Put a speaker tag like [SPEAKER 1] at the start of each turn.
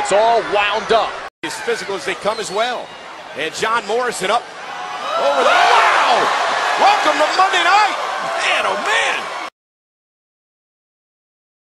[SPEAKER 1] It's all wound up.
[SPEAKER 2] As physical as they come as well. And John Morrison up over the